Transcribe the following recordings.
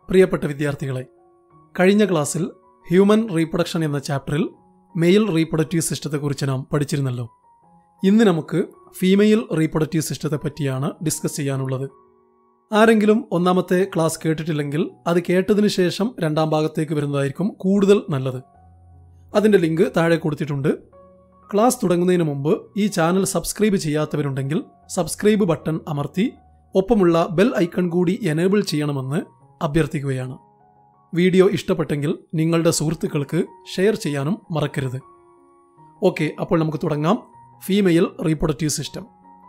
പ്രിയപ്പെട്ട വിദ്യാർത്ഥികളെ, കഴിഞ്ഞ ക്ലാസ്സിൽ ഹ്യൂമൻ റീപ്രൊഡക്ഷൻ എന്ന ചാപ്റ്ററിൽ മെയിൽ റീപ്രൊഡക്റ്റീവ് സിസ്റ്റത്തെക്കുറിച്ച് നാം പഠിച്ചിരുന്നല്ലോ. ഇന്ന് നമുക്ക് ഫീമെയിൽ റീപ്രൊഡക്റ്റീവ് സിസ്റ്റത്തെ പറ്റിയാണ് ഡിസ്കസ് ചെയ്യാനുള്ളത്. ആരെങ്കിലും ഒന്നാമത്തെ ക്ലാസ് കേട്ടിട്ടില്ലെങ്കിൽ അത് കേട്ടതിന് ശേഷം രണ്ടാം ഭാഗത്തേക്ക് വരുന്നതായിരിക്കും കൂടുതൽ നല്ലത്. അതിൻ്റെ ലിങ്ക് താഴെ കൊടുത്തിട്ടുണ്ട്. ക്ലാസ് തുടങ്ങുന്നതിന് മുമ്പ് ഈ ചാനൽ സബ്സ്ക്രൈബ് ചെയ്യാത്തവരുണ്ടെങ്കിൽ സബ്സ്ക്രൈബ് ബട്ടൺ അമർത്തി ഒപ്പമുള്ള ബെൽ ഐക്കൺ കൂടി എനേബിൾ ചെയ്യണമെന്ന് അഭ്യർത്ഥിക്കുകയാണ്. വീഡിയോ ഇഷ്ടപ്പെട്ടെങ്കിൽ നിങ്ങളുടെ സുഹൃത്തുക്കൾക്ക് ഷെയർ ചെയ്യാനും മറക്കരുത്. ഓക്കെ, അപ്പോൾ നമുക്ക് തുടങ്ങാം. Female reproductive system.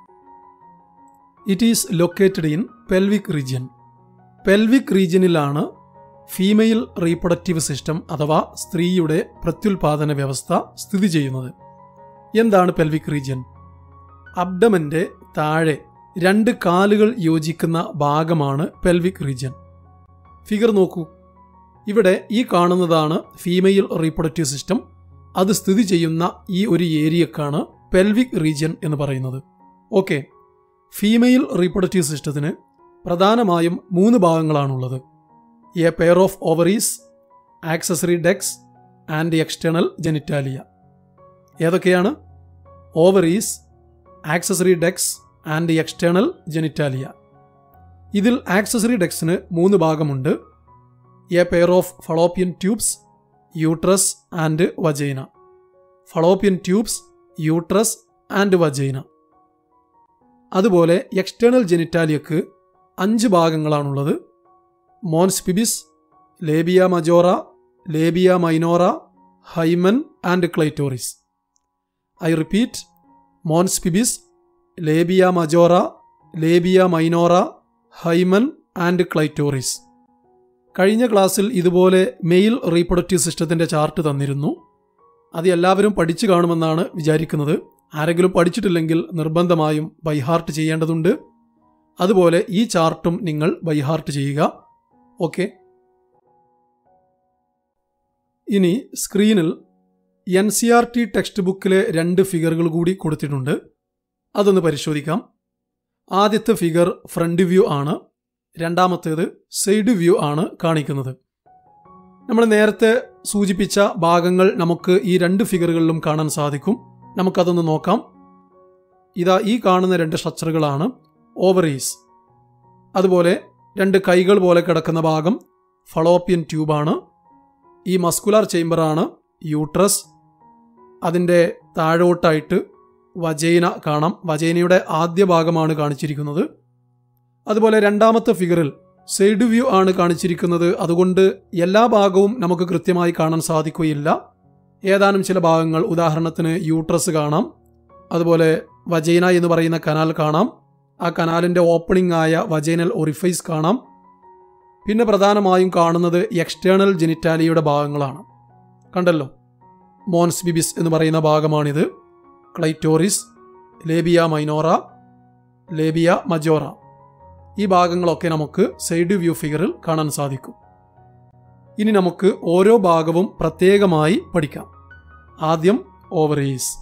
It is located in pelvic region. Pelvic റീജിയനിലാണ് ഫീമെയിൽ റീപ്രൊഡക്റ്റീവ് സിസ്റ്റം അഥവാ സ്ത്രീയുടെ പ്രത്യുൽപാദന വ്യവസ്ഥ സ്ഥിതി ചെയ്യുന്നത്. എന്താണ് പെൽവിക് റീജിയൻ? അബ്ഡമന്റെ താഴെ 2 കാലുകൾ യോജിക്കുന്ന ഭാഗമാണ് പെൽവിക് റീജിയൻ. ഫിഗർ നോക്കൂ. ഇവിടെ ഈ കാണുന്നതാണ് ഫീമെയിൽ റീപ്രൊഡക്റ്റീവ് സിസ്റ്റം. അത് സ്ഥിതി ചെയ്യുന്ന ഈ ഒരു ഏരിയക്കാണ് പെൽവിക് റീജിയൻ എന്ന് പറയുന്നത്. ഓക്കെ, ഫീമെയിൽ റീപ്രൊഡക്റ്റീവ് സിസ്റ്റത്തിന് പ്രധാനമായും 3 ഭാഗങ്ങളാണുള്ളത്. A pair of ovaries, accessory ducts and external genitalia. ഏതൊക്കെയാണ്? Ovaries, accessory ducts and external genitalia. ഇതിൽ ആക്സസറി ഡക്ട്സിന് 3 ഭാഗമുണ്ട്. A pair of fallopian tubes, uterus and vagina. Fallopian tubes, uterus and vagina. അതുപോലെ external ജെനിറ്റാലിയക്ക് 5 ഭാഗങ്ങളാണുള്ളത്. Mons pubis, labia majora, labia minora, hymen and clitoris. I repeat, mons pubis, labia majora, labia minora, hymen and clitoris. കഴിഞ്ഞ ക്ലാസ്സിൽ ഇതുപോലെ mail reproductive സിസ്റ്റത്തിൻ്റെ chart തന്നിരുന്നു. അത് എല്ലാവരും പഠിച്ചു കാണുമെന്നാണ് വിചാരിക്കുന്നത്. ആരെങ്കിലും പഠിച്ചിട്ടില്ലെങ്കിൽ നിർബന്ധമായും ബൈഹാർട്ട് ചെയ്യേണ്ടതുണ്ട്. അതുപോലെ ഈ ചാർട്ടും നിങ്ങൾ ബൈഹാർട്ട് ചെയ്യുക. ഓക്കെ, ഇനി സ്ക്രീനിൽ NCERT ടെക്സ്റ്റ് ബുക്കിലെ 2 ഫിഗറുകൾ കൂടി കൊടുത്തിട്ടുണ്ട്. അതൊന്ന് പരിശോധിക്കാം. ആദ്യത്തെ ഫിഗർ ഫ്രണ്ട് വ്യൂ ആണ്. രണ്ടാമത്തേത് സൈഡ് വ്യൂ ആണ് കാണിക്കുന്നത്. നമ്മൾ നേരത്തെ സൂചിപ്പിച്ച ഭാഗങ്ങൾ നമുക്ക് ഈ 2 ഫിഗറുകളിലും കാണാൻ സാധിക്കും. നമുക്കതൊന്ന് നോക്കാം. ഇതാ ഈ കാണുന്ന 2 സ്ട്രക്ചറുകളാണ് ഓവറീസ്. അതുപോലെ 2 കൈകൾ പോലെ കിടക്കുന്ന ഭാഗം ഫളോപ്പിയൻ ട്യൂബാണ്. ഈ മസ്കുലാർ ചേംബറാണ് യൂട്രസ്. അതിൻ്റെ താഴോട്ടായിട്ട് വജൈന കാണാം. വജൈനയുടെ ആദ്യ ഭാഗമാണ് കാണിച്ചിരിക്കുന്നത്. അതുപോലെ രണ്ടാമത്തെ ഫിഗറിൽ സൈഡ് വ്യൂ ആണ് കാണിച്ചിരിക്കുന്നത്. അതുകൊണ്ട് എല്ലാ ഭാഗവും നമുക്ക് കൃത്യമായി കാണാൻ സാധിക്കുകയില്ല. ഏതാനും ചില ഭാഗങ്ങൾ, ഉദാഹരണത്തിന് യൂട്രസ് കാണാം, അതുപോലെ വജൈന എന്ന് പറയുന്ന കനാൽ കാണാം, ആ കനാലിൻ്റെ ഓപ്പണിംഗ് ആയ വജൈനൽ ഒറിഫൈസ് കാണാം. പിന്നെ പ്രധാനമായും കാണുന്നത് എക്സ്റ്റേണൽ ജെനിറ്റാലിയയുടെ ഭാഗങ്ങളാണ്. കണ്ടല്ലോ, മോൻസ് ബിബിസ് എന്ന് പറയുന്ന ഭാഗമാണിത്. Clitoris, labia minora, labia majora. ഈ ഭാഗങ്ങളൊക്കെ നമുക്ക് സൈഡ് വ്യൂ ഫിഗറിൽ കാണാൻ സാധിക്കും. ഇനി നമുക്ക് ഓരോ ഭാഗവും പ്രത്യേകമായി പഠിക്കാം. ആദ്യം ഓവറീസ്.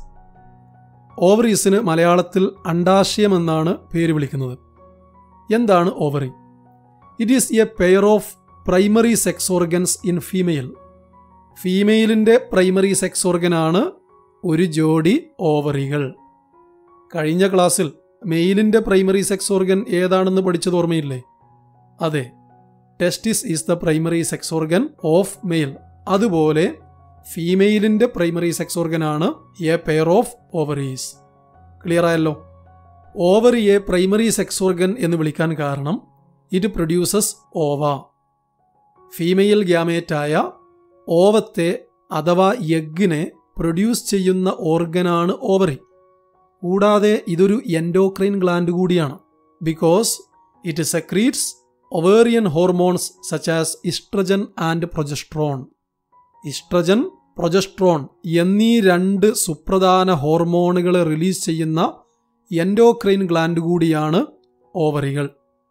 ഓവറീസിന് മലയാളത്തിൽ അണ്ഡാശയം എന്നാണ് പേര് വിളിക്കുന്നത്. എന്താണ് ovary? It is a pair of primary sex organs in female. ഫീമെയിലിൻ്റെ പ്രൈമറി സെക്സ് ഓർഗനാണ് ഒരു ജോഡി ഓവറികൾ. കഴിഞ്ഞ ക്ലാസ്സിൽ മെയിലിൻ്റെ പ്രൈമറി സെക്സ് ഓർഗൻ ഏതാണെന്ന് പഠിച്ചത് ഓർമ്മയില്ലേ? അതെ, testis is the primary sex organ of male. അതുപോലെ ഫീമെയിലിൻ്റെ പ്രൈമറി സെക്സ് ഓർഗനാണ് a pair of ovaries. Clear ആയല്ലോ? ഓവറിയെ പ്രൈമറി സെക്സ് ഓർഗൻ എന്ന് വിളിക്കാൻ കാരണം ഇറ്റ് പ്രൊഡ്യൂസസ് ഓവ. ഫീമെയിൽ ഗ്യാമേറ്റായ ഓവത്തെ അഥവാ എഗ്ഗിനെ പ്രൊഡ്യൂസ് ചെയ്യുന്ന ഓർഗനാണ് ഓവറി. കൂടാതെ ഇതൊരു എൻഡോക്രൈൻ ഗ്ലാൻഡ് കൂടിയാണ്. Because it secretes ovarian hormones such as estrogen and progesterone. Estrogen, progesterone എന്നീ 2 സുപ്രധാന ഹോർമോണുകളെ റിലീസ് ചെയ്യുന്ന എൻഡോക്രൈൻ ഗ്ലാൻഡ് കൂടിയാണ് ഓവറികൾ.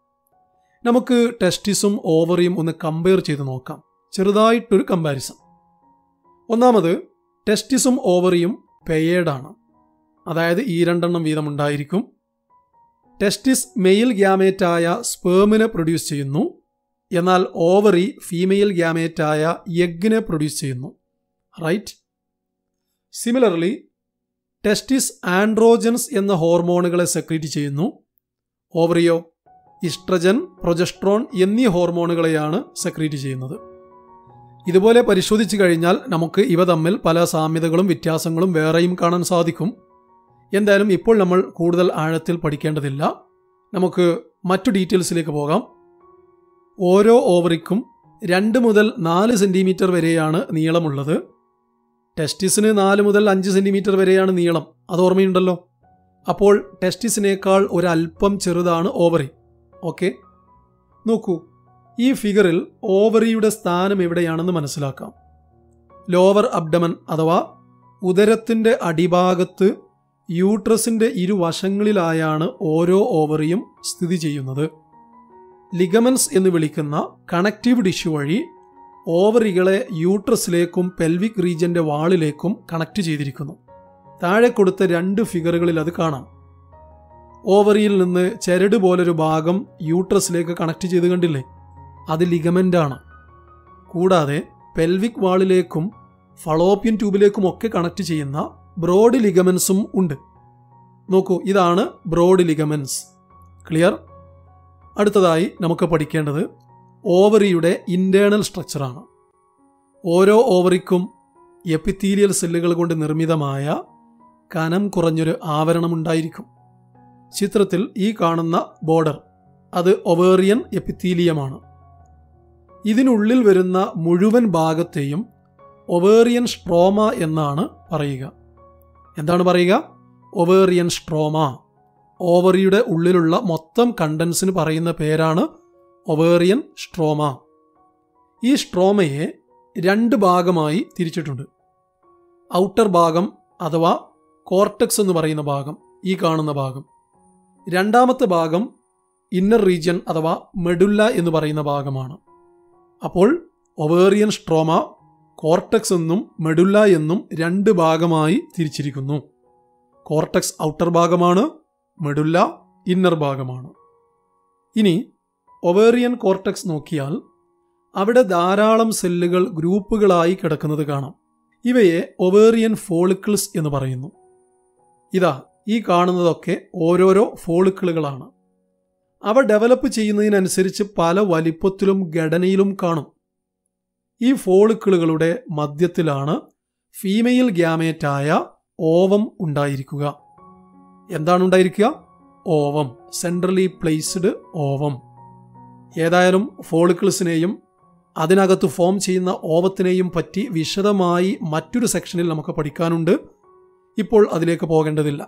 നമുക്ക് ടെസ്റ്റിസും ഓവറിയും ഒന്ന് കമ്പയർ ചെയ്ത് നോക്കാം. ചെറുതായിട്ടൊരു കമ്പാരിസൺ. ഒന്നാമത്, ടെസ്റ്റിസും ഓവറിയും പെയേർഡാണ്. അതായത് ഈ 2 വീതം ഉണ്ടായിരിക്കും. ടെസ്റ്റിസ് മെയിൽ ഗ്യാമേറ്റായ സ്പേമിനെ പ്രൊഡ്യൂസ് ചെയ്യുന്നു. എന്നാൽ ഓവറി ഫീമെയിൽ ഗ്യാമേറ്റായ എഗ്ഗിനെ പ്രൊഡ്യൂസ് ചെയ്യുന്നു. റൈറ്റ്? സിമിലർലി ടെസ്റ്റിസ് ആൻഡ്രോജൻസ് എന്ന ഹോർമോണുകളെ സെക്രീറ്റ് ചെയ്യുന്നു. ഓവറിയോ ഇസ്ട്രജൻ, പ്രൊജസ്ട്രോൺ എന്നീ ഹോർമോണുകളെയാണ് സെക്രീറ്റ് ചെയ്യുന്നത്. ഇതുപോലെ പരിശോധിച്ചു കഴിഞ്ഞാൽ നമുക്ക് ഇവ തമ്മിൽ പല സാമ്യതകളും വ്യത്യാസങ്ങളും വേറെയും കാണാൻ സാധിക്കും. എന്തായാലും ഇപ്പോൾ നമ്മൾ കൂടുതൽ ആഴത്തിൽ പഠിക്കേണ്ടതില്ല. നമുക്ക് മറ്റു ഡീറ്റെയിൽസിലേക്ക് പോകാം. ഓരോ ഓവറിക്കും 2 മുതൽ 4 സെൻറ്റിമീറ്റർ വരെയാണ് നീളമുള്ളത്. ടെസ്റ്റിസിന് 4 മുതൽ 5 സെൻറ്റിമീറ്റർ വരെയാണ് നീളം. അത് ഓർമ്മയുണ്ടല്ലോ. അപ്പോൾ ടെസ്റ്റിസിനേക്കാൾ ഒരല്പം ചെറുതാണ് ഓവറി. ഓക്കെ, നോക്കൂ, ഈ ഫിഗറിൽ ഓവറിയുടെ സ്ഥാനം എവിടെയാണെന്ന് മനസ്സിലാക്കാം. ലോവർ അബ്ഡമൻ അഥവാ ഉദരത്തിൻ്റെ അടിഭാഗത്ത് യൂട്രസിൻ്റെ ഇരുവശങ്ങളിലായാണ് ഓരോ ഓവറിയും സ്ഥിതി ചെയ്യുന്നത്. ലിഗമെന്റ്സ് എന്ന് വിളിക്കുന്ന കണക്റ്റീവ് ടിഷ്യൂ വഴി ഓവറികളെ യൂട്രസിലേക്കും പെൽവിക് റീജിയന്റെ വാളിലേക്കും കണക്ട് ചെയ്തിരിക്കുന്നു. താഴെ കൊടുത്ത 2 ഫിഗറുകളിൽ അത് കാണാം. ഓവറിയിൽ നിന്ന് ചരട് പോലൊരു ഭാഗം യൂട്രസിലേക്ക് കണക്ട് ചെയ്ത് കണ്ടില്ലേ? അത് ലിഗമെന്റാണ്. കൂടാതെ പെൽവിക് വാളിലേക്കും ഫളോപ്പിയൻ ട്യൂബിലേക്കും ഒക്കെ കണക്ട് ചെയ്യുന്ന ബ്രോഡ് ലിഗമെന്റ്സും ഉണ്ട്. നോക്കൂ, ഇതാണ് ബ്രോഡ് ലിഗമെന്റ്സ്. ക്ലിയർ? അടുത്തതായി നമുക്ക് പഠിക്കേണ്ടത് ഓവറിയുടെ ഇന്റേണൽ സ്ട്രക്ചറാണ്. ഓരോ ഓവറിക്കും എപ്പിത്തീലിയൽ സെല്ലുകൾ കൊണ്ട് നിർമ്മിതമായ കനം കുറഞ്ഞൊരു ആവരണമുണ്ടായിരിക്കും. ചിത്രത്തിൽ ഈ കാണുന്ന ബോർഡർ അത് ഒവേറിയൻ എപ്പിത്തീലിയമാണ്. ഇതിനുള്ളിൽ വരുന്ന മുഴുവൻ ഭാഗത്തെയും ഒവേറിയൻ സ്ട്രോമ എന്നാണ് പറയുക. എന്താണ് പറയുക? Ovarian stroma. ഓവറിയുടെ ഉള്ളിലുള്ള മൊത്തം കണ്ടൻസിന് പറയുന്ന പേരാണ് ഒവേറിയൻ സ്ട്രോമ. ഈ സ്ട്രോമയെ 2 ഭാഗമായി തിരിച്ചിട്ടുണ്ട്. ഔട്ടർ ഭാഗം അഥവാ കോർട്ടക്സ് എന്ന് പറയുന്ന ഭാഗം, ഈ കാണുന്ന ഭാഗം. രണ്ടാമത്തെ ഭാഗം ഇന്നർ റീജിയൻ അഥവാ മെഡുല്ല എന്ന് പറയുന്ന ഭാഗമാണ്. അപ്പോൾ ഒവേറിയൻ സ്ട്രോമ കോർട്ടക്സ് എന്നും മെഡുല്ല എന്നും 2 ഭാഗമായി തിരിച്ചിരിക്കുന്നു. കോർട്ടക്സ് ഔട്ടർ ഭാഗമാണ്, മെഡുല്ല ഇന്നർ ഭാഗമാണ്. ഇനി ഒവേറിയൻ കോർട്ടക്സ് നോക്കിയാൽ അവിടെ ധാരാളം സെല്ലുകൾ ഗ്രൂപ്പുകളായി കിടക്കുന്നത് കാണാം. ഇവയെ ഒവേറിയൻ ഫോളിക്കിൾസ് എന്ന് പറയുന്നു. ഇതാ ഈ കാണുന്നതൊക്കെ ഓരോരോ ഫോളിക്കിളുകളാണ്. അവ ഡെവലപ്പ് ചെയ്യുന്നതിനനുസരിച്ച് പല വലിപ്പത്തിലും ഘടനയിലും കാണും. ഈ ഫോളിക്കിളുകളുടെ മധ്യത്തിലാണ് ഫീമെയിൽ ഗ്യാമേറ്റായ ഓവം ഉണ്ടായിരിക്കുക. എന്താണ് ഉണ്ടായിരിക്കുക? Ovum, centrally placed ovum. ഏതായാലും ഫോളിക്കിൾസിനെയും അതിനകത്ത് ഫോം ചെയ്യുന്ന ഓവത്തിനെയും പറ്റി വിശദമായി മറ്റൊരു സെക്ഷനിൽ നമുക്ക് പഠിക്കാനുണ്ട്. ഇപ്പോൾ അതിലേക്ക് പോകേണ്ടതില്ല.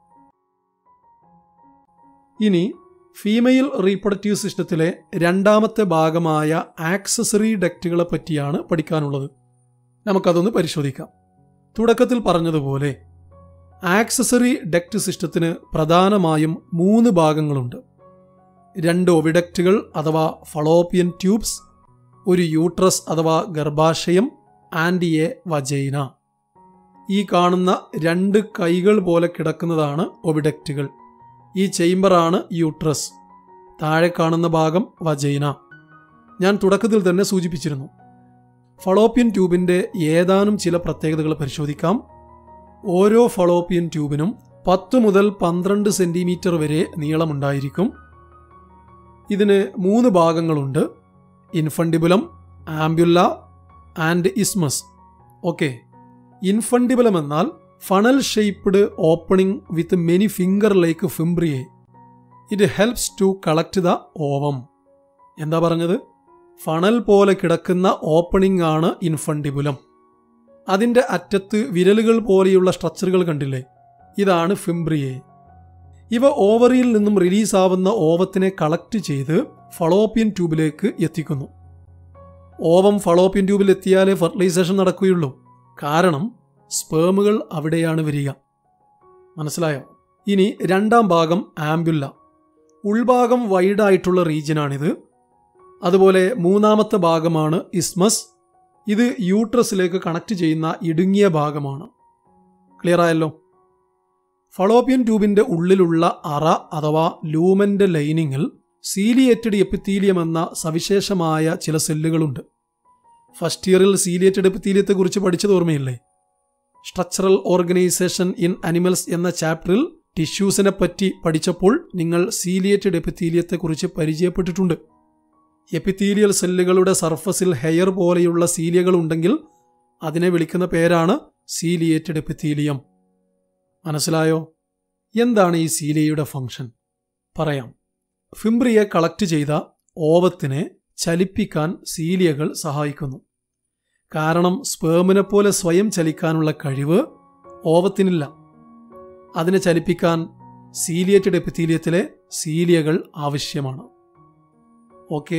ഇനി ഫീമെയിൽ റീപ്രൊഡക്റ്റീവ് സിസ്റ്റത്തിലെ രണ്ടാമത്തെ ഭാഗമായ ആക്സസറി ഡക്റ്റുകളെ പറ്റിയാണ് പഠിക്കാനുള്ളത്. നമുക്കതൊന്ന് പരിശോധിക്കാം. തുടക്കത്തിൽ പറഞ്ഞതുപോലെ ആക്സസറി ഡക്റ്റ് സിസ്റ്റത്തിന് പ്രധാനമായും 3 ഭാഗങ്ങളുണ്ട്. 2 ഒവിഡക്റ്റുകൾ അഥവാ ഫളോപ്പിയൻ ട്യൂബ്സ്, ഒരു യൂട്രസ് അഥവാ ഗർഭാശയം, ആൻഡ് എ വജൈന. ഈ കാണുന്ന 2 കൈകൾ പോലെ കിടക്കുന്നതാണ് ഒവിഡക്റ്റുകൾ. ഈ ചേംബറാണ് യൂട്രസ്. താഴെ കാണുന്ന ഭാഗം വജൈന. ഞാൻ തുടക്കത്തിൽ തന്നെ സൂചിപ്പിച്ചിരുന്നു. ഫളോപ്പിയൻ ട്യൂബിൻ്റെ ഏതാനും ചില പ്രത്യേകതകൾ പരിശോധിക്കാം. ഓരോ ഫളോപ്പിയൻ ട്യൂബിനും 10 മുതൽ 12 സെൻറ്റിമീറ്റർ വരെ നീളമുണ്ടായിരിക്കും. ഇതിന് 3 ഭാഗങ്ങളുണ്ട്: infundibulum, ampulla and isthmus. Okay, infundibulum എന്നാൽ funnel shaped opening with many finger like fimbriae. It helps to collect the ovum. എന്താ പറഞ്ഞത്? ഫണൽ പോലെ കിടക്കുന്ന ഓപ്പണിംഗ് ആണ് ഇൻഫണ്ടിബുലം. അതിൻ്റെ അറ്റത്ത് വിരലുകൾ പോലെയുള്ള സ്ട്രക്ചറുകൾ കണ്ടില്ലേ? ഇതാണ് ഫിംബ്രിയെ. ഇവ ഓവറിയിൽ നിന്നും റിലീസാവുന്ന ഓവത്തിനെ കളക്ട് ചെയ്ത് ഫളോപ്പിയൻ ട്യൂബിലേക്ക് എത്തിക്കുന്നു. ഓവം ഫളോപ്പിയൻ ട്യൂബിൽ എത്തിയാലേ ഫെർട്ടിലൈസേഷൻ നടക്കുകയുള്ളൂ. കാരണം സ്പേമുകൾ അവിടെയാണ് വരിക. മനസ്സിലായോ? ഇനി രണ്ടാം ഭാഗം ആംബ്യുല്ല. ഉൾഭാഗം വൈഡായിട്ടുള്ള റീജിയനാണിത്. അതുപോലെ മൂന്നാമത്തെ ഭാഗമാണ് ഇസ്മസ്. ഇത് യൂട്രസിലേക്ക് കണക്ട് ചെയ്യുന്ന ഇടുങ്ങിയ ഭാഗമാണ്. ക്ലിയർ ആയല്ലോ? ഫളോപ്പിയൻ ട്യൂബിൻ്റെ ഉള്ളിലുള്ള അറ അഥവാ ലൂമൻ്റെ ലൈനിങ്ങിൽ സീലിയേറ്റഡ് എപ്പിത്തീലിയം എന്ന സവിശേഷമായ ചില സെല്ലുകളുണ്ട്. ഫസ്റ്റ് ഇയറിൽ സീലിയേറ്റഡ് എപ്പിത്തീലിയത്തെക്കുറിച്ച് പഠിച്ചത് ഓർമ്മയില്ലേ? സ്ട്രക്ചറൽ ഓർഗനൈസേഷൻ ഇൻ അനിമൽസ് എന്ന ചാപ്റ്ററിൽ ടിഷ്യൂസിനെ പറ്റി പഠിച്ചപ്പോൾ നിങ്ങൾ സീലിയേറ്റഡ് എപ്പിത്തീലിയത്തെക്കുറിച്ച് പരിചയപ്പെട്ടിട്ടുണ്ട്. എപ്പിത്തീലിയൽ സെല്ലുകളുടെ സർഫസിൽ ഹെയർ പോലെയുള്ള സീലിയകൾ ഉണ്ടെങ്കിൽ അതിനെ വിളിക്കുന്ന പേരാണ് സീലിയേറ്റഡ് എപ്പിത്തീലിയം. മനസ്സിലായോ? എന്താണ് ഈ സീലിയയുടെ ഫംഗ്ഷൻ? പറയാം. ഫിംബ്രിയെ കളക്ട് ചെയ്ത ഓവത്തിനെ ചലിപ്പിക്കാൻ സീലിയകൾ സഹായിക്കുന്നു. കാരണം സ്പേമിനെ പോലെ സ്വയം ചലിക്കാനുള്ള കഴിവ് ഓവത്തിനില്ല. അതിനെ ചലിപ്പിക്കാൻ സീലിയേറ്റഡ് എപ്പിത്തീലിയത്തിലെ സീലിയകൾ ആവശ്യമാണ്. ഓക്കെ.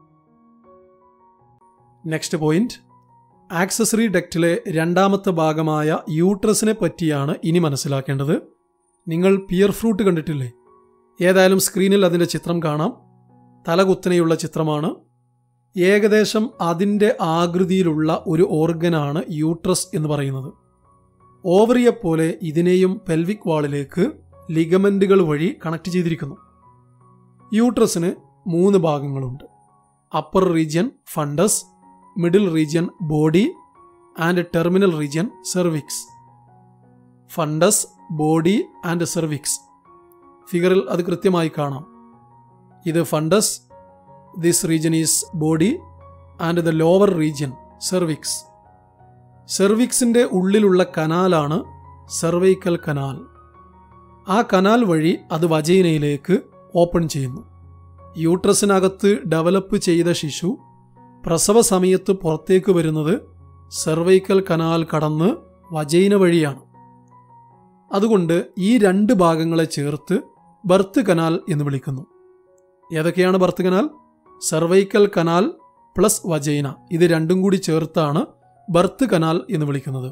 നെക്സ്റ്റ് പോയിന്റ്, ആക്സസറി ഡക്റ്റിലെ രണ്ടാമത്തെ ഭാഗമായ യൂട്രസിനെ പറ്റിയാണ് ഇനി മനസ്സിലാക്കേണ്ടത്. നിങ്ങൾ പിയർ ഫ്രൂട്ട് കണ്ടിട്ടില്ലേ? ഏതായാലും സ്ക്രീനിൽ അതിൻ്റെ ചിത്രം കാണാം. തലകുത്തനെയുള്ള ചിത്രമാണ്. ഏകദേശം അതിൻ്റെ ആകൃതിയിലുള്ള ഒരു ഓർഗനാണ് യൂട്രസ് എന്ന് പറയുന്നത്. ഓവറിയെപ്പോലെ ഇതിനെയും പെൽവിക് വാളിലേക്ക് ലിഗമെന്റുകൾ വഴി കണക്ട് ചെയ്തിരിക്കുന്നു. യൂട്രസിന് 3 ഭാഗങ്ങളുണ്ട്. Upper region fundus, middle region body and terminal region cervix. Fundus, body and cervix. ഫിഗറിൽ അത് കൃത്യമായി കാണാം. ഇത് fundus, this region is body and the lower region cervix. സെർവിക്സിൻ്റെ ഉള്ളിലുള്ള കനാലാണ് സെർവൈക്കൽ കനാൽ. ആ കനാൽ വഴി അത് വജൈനയിലേക്ക് ഓപ്പൺ ചെയ്യുന്നു. യൂട്രസിനകത്ത് ഡെവലപ്പ് ചെയ്ത ശിശു പ്രസവ സമയത്ത് പുറത്തേക്ക് വരുന്നത് സെർവൈക്കൽ കനാൽ കടന്ന് വജൈന വഴിയാണ്. അതുകൊണ്ട് ഈ 2 ഭാഗങ്ങളെ ചേർത്ത് ബർത്ത് കനാൽ എന്ന് വിളിക്കുന്നു. ഏതൊക്കെയാണ് birth canal? Cervical canal plus vagina. ഇത് രണ്ടും കൂടി ചേർത്താണ് ബർത്ത് കനാൽ എന്ന് വിളിക്കുന്നത്.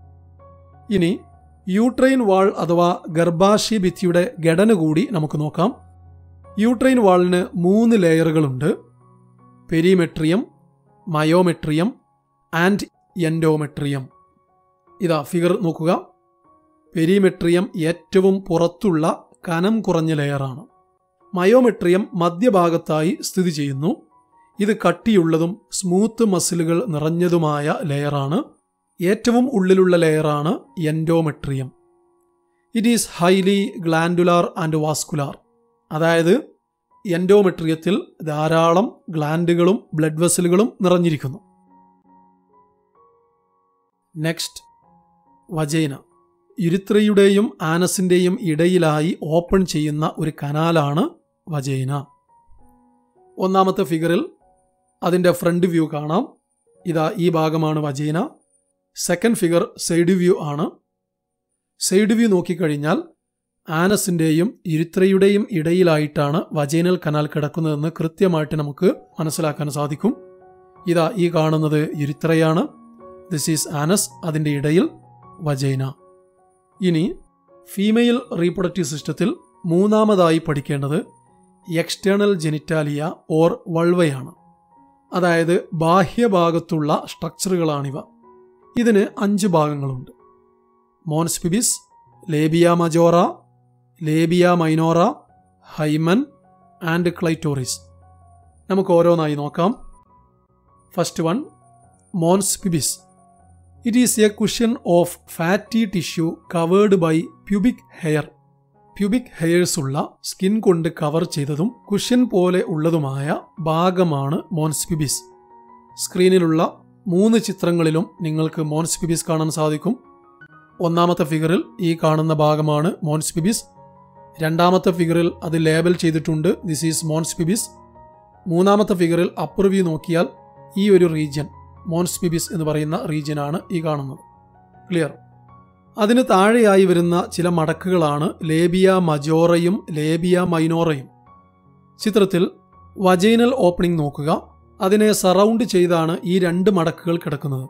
ഇനി യൂട്രൈൻ വാൾ അഥവാ ഗർഭാശയ ഭിത്തിയുടെ ഘടന കൂടി നമുക്ക് നോക്കാം. യൂട്രൈൻ വാളിന് 3 ലെയറുകളുണ്ട്. Perimetrium, myometrium and endometrium. ഇതാ ഫിഗർ നോക്കുക. പെരിമെട്രിയം ഏറ്റവും പുറത്തുള്ള കനം കുറഞ്ഞ ലെയറാണ്. മയോമെട്രിയം മധ്യഭാഗത്തായി സ്ഥിതി ചെയ്യുന്നു. ഇത് കട്ടിയുള്ളതും സ്മൂത്ത് മസിലുകൾ നിറഞ്ഞതുമായ ലെയറാണ്. ഏറ്റവും ഉള്ളിലുള്ള ലെയറാണ് endometrium. It is highly glandular and vascular. അതായത് എൻഡോമെട്രിയത്തിൽ ധാരാളം ഗ്ലാൻഡുകളും ബ്ലഡ് വെസലുകളും നിറഞ്ഞിരിക്കുന്നു. Next, vagina. യുരിത്രയുടെയും ആനസിൻ്റെയും ഇടയിലായി ഓപ്പൺ ചെയ്യുന്ന ഒരു കനാലാണ് വജൈന. ഒന്നാമത്തെ ഫിഗറിൽ അതിൻ്റെ ഫ്രണ്ട് വ്യൂ കാണാം. ഇതാ ഈ ഭാഗമാണ് vagina. Second figure side view ആണ്. സൈഡ് വ്യൂ നോക്കിക്കഴിഞ്ഞാൽ ആനസിൻ്റെയും യുരിത്രയുടെയും ഇടയിലായിട്ടാണ് വജൈനൽ കനാൽ കിടക്കുന്നതെന്ന് കൃത്യമായിട്ട് നമുക്ക് മനസ്സിലാക്കാൻ സാധിക്കും. ഇതാ ഈ കാണുന്നത് യുരിത്രയാണ്. ദിസ് ഈസ് ആനസ്, അതിൻ്റെ ഇടയിൽ വജൈന. ഇനി ഫീമെയിൽ റീപ്രൊഡക്റ്റീവ് സിസ്റ്റത്തിൽ മൂന്നാമതായി പഠിക്കേണ്ടത് എക്സ്റ്റേണൽ ജെനിറ്റാലിയ ഓർ വൾവയാണ്. അതായത് ബാഹ്യഭാഗത്തുള്ള സ്ട്രക്ചറുകളാണിവ. ഇതിന് 5 ഭാഗങ്ങളുണ്ട്. Mons pubis, labia majora, labia minora, hymen and clitoris. നമുക്ക് ഓരോന്നായി നോക്കാം. First one, mons pubis. It is a cushion of fatty tissue covered by pubic hair. Pubic hairs ഉള്ള സ്കിൻ കൊണ്ട് കവർ ചെയ്തതും cushion പോലെ ഉള്ളതുമായ ഭാഗമാണ് മോൻസ് പിബിസ്. സ്ക്രീനിലുള്ള 3 ചിത്രങ്ങളിലും നിങ്ങൾക്ക് മോൻസ് പിബിസ് കാണാൻ സാധിക്കും. ഒന്നാമത്തെ ഫിഗറിൽ ഈ കാണുന്ന ഭാഗമാണ് മോൻസ് പിബിസ്. രണ്ടാമത്തെ ഫിഗറിൽ അത് ലേബൽ ചെയ്തിട്ടുണ്ട്, ദിസ് ഈസ് മോൻസ് പിബിസ്. മൂന്നാമത്തെ ഫിഗറിൽ അപ്പർ വ്യൂ നോക്കിയാൽ ഈ ഒരു റീജിയൻ മോൻസ് പിബിസ് എന്ന് പറയുന്ന റീജിയനാണ് ഈ കാണുന്നത്. ക്ലിയർ? അതിന് താഴെയായി വരുന്ന ചില മടക്കുകളാണ് ലേബിയ മജോറയും ലേബിയ മൈനോറയും. ചിത്രത്തിൽ വജൈനൽ ഓപ്പണിംഗ് നോക്കുക. അതിനെ സറൗണ്ട് ചെയ്താണ് ഈ 2 മടക്കുകൾ കിടക്കുന്നത്.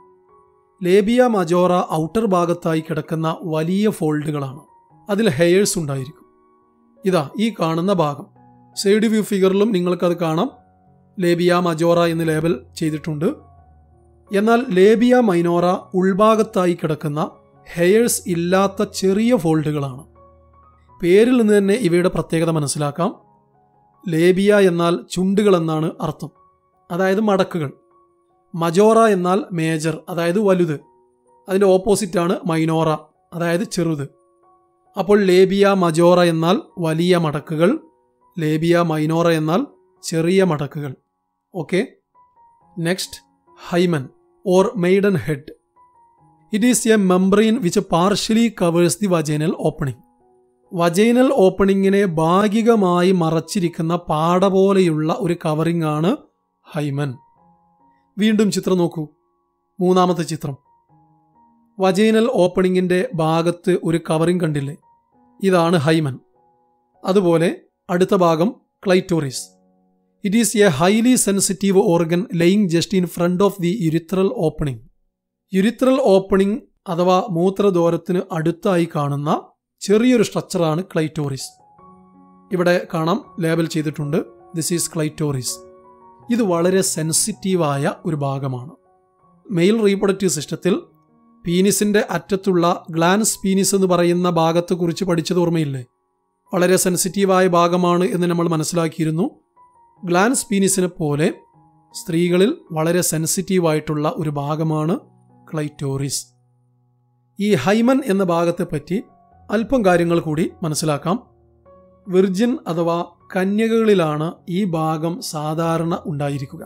ലേബിയ മജോറ ഔട്ടർ ഭാഗത്തായി കിടക്കുന്ന വലിയ ഫോൾഡുകളാണ്. അതിൽ ഹെയർസ് ഉണ്ടായിരിക്കും. ഇതാ ഈ കാണുന്ന ഭാഗം. സൈഡ് വ്യൂ ഫിഗറിലും നിങ്ങൾക്കത് കാണാം. ലേബിയ മജോറ എന്ന് ലേബൽ ചെയ്തിട്ടുണ്ട്. എന്നാൽ ലേബിയ മൈനോറ ഉൾഭാഗത്തായി കിടക്കുന്ന ഹെയർസ് ഇല്ലാത്ത ചെറിയ ഫോൾഡുകളാണ്. പേരിൽ നിന്ന് തന്നെ ഇവയുടെ പ്രത്യേകത മനസ്സിലാക്കാം. ലേബിയ എന്നാൽ ചുണ്ടുകൾ എന്നാണ് അർത്ഥം, അതായത് മടക്കുകൾ. മജോറ എന്നാൽ മേജർ, അതായത് വലുത്. അതിൻ്റെ ഓപ്പോസിറ്റാണ് മൈനോറ, അതായത് ചെറുത്. അപ്പോൾ ലേബിയ മജോറ എന്നാൽ വലിയ മടക്കുകൾ, ലേബിയ മൈനോറ എന്നാൽ ചെറിയ മടക്കുകൾ. Okay. Next, hymen or maidenhead. It is a membrane which partially covers the vaginal opening. Vaginal ഓപ്പണിങ്ങിനെ ഭാഗികമായി മറച്ചിരിക്കുന്ന പാട പോലെയുള്ള ഒരു കവറിംഗ് ആണ് ഹൈമൻ. വീണ്ടും ചിത്രം നോക്കൂ. മൂന്നാമത്തെ ചിത്രം. വജൈനൽ ഓപ്പണിങ്ങിൻ്റെ ഭാഗത്ത് ഒരു കവറിംഗ് കണ്ടില്ലേ? ഇതാണ് ഹൈമൻ. അതുപോലെ അടുത്ത ഭാഗം clitoris. It is a highly sensitive organ lying just in front of the urethral opening. Urethral opening അഥവാ മൂത്രദ്വാരത്തിന് അടുത്തായി കാണുന്ന ചെറിയൊരു സ്ട്രക്ചറാണ് ക്ലൈറ്റോറിസ്. ഇവിടെ കാണാം, ലേബൽ ചെയ്തിട്ടുണ്ട്, ദിസ് ഈസ് ക്ലൈറ്റോറിസ്. ഇത് വളരെ സെൻസിറ്റീവായ ഒരു ഭാഗമാണ്. മെയിൽ റീപ്രൊഡക്റ്റീവ് സിസ്റ്റത്തിൽ പീനിസിൻ്റെ അറ്റത്തുള്ള ഗ്ലാൻസ് പീനിസ് എന്ന് പറയുന്ന ഭാഗത്തെക്കുറിച്ച് പഠിച്ചത് ഓർമ്മയില്ലേ? വളരെ സെൻസിറ്റീവായ ഭാഗമാണ് എന്ന് നമ്മൾ മനസ്സിലാക്കിയിരുന്നു. ഗ്ലാൻസ് പീനിസിനെ പോലെ സ്ത്രീകളിൽ വളരെ സെൻസിറ്റീവായിട്ടുള്ള ഒരു ഭാഗമാണ് ക്ലൈറ്റോറിസ്. ഈ ഹൈമൻ എന്ന ഭാഗത്തെപ്പറ്റി അല്പം കാര്യങ്ങൾ കൂടി മനസ്സിലാക്കാം. വിർജിൻ അഥവാ കന്യകകളിലാണ് ഈ ഭാഗം സാധാരണ ഉണ്ടായിരിക്കുക.